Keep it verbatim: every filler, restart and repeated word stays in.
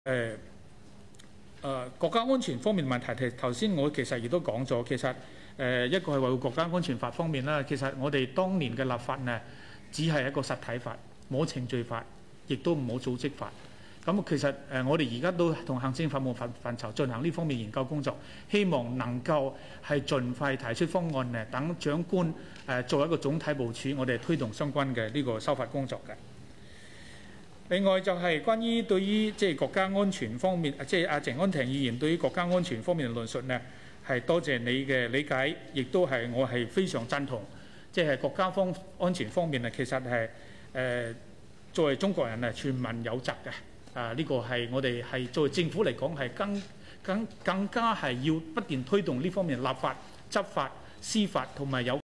誒誒國家安全方面問題，頭先我其實亦都講咗，其實誒、呃、一個係維護國家安全法方面啦。其實我哋當年嘅立法呢，只係一個實體法，冇程序法，亦都冇組織法。咁其實誒、呃、我哋而家都同行政法務範範疇進行呢方面研究工作，希望能夠係盡快提出方案呢，等長官誒、呃、做一個總體部署，我哋推動相關嘅呢個修法工作嘅。另外就係關於對於即係國家安全方面，即係阿鄭安庭議員對於國家安全方面嘅論述呢，係多謝你嘅理解，亦都係我係非常贊同。即係國家方安全方面啊，其實係誒、呃、作為中國人啊，全民有責嘅。啊，呢、這個係我哋係作為政府嚟講係更更更加係要不斷推動呢方面立法、執法、司法同埋有。